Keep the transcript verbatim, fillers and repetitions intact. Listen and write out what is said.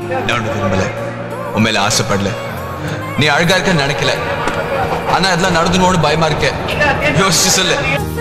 நான் விரும்பல உன் மேல ஆசைப்படல நீ அழகா இருக்க நினைக்கல ஆனா அதெல்லாம் நடந்துனோடு பயமா இருக்க யோசிச்சு சொல்லு